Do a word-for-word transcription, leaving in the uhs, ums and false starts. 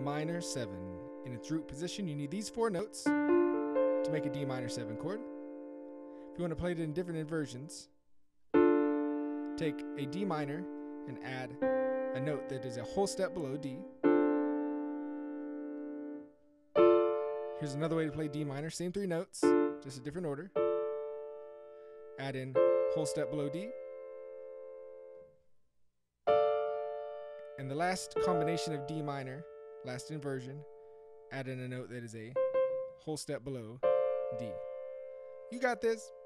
minor seven. In its root position, you need these four notes to make a D minor seven chord. If you want to play it in different inversions, take a D minor and add a note that is a whole step below D. Here's another way to play D minor, same three notes, just a different order. Add in whole step below D. And the last combination of D minor, last inversion, add in a note that is a whole step below D. You got this.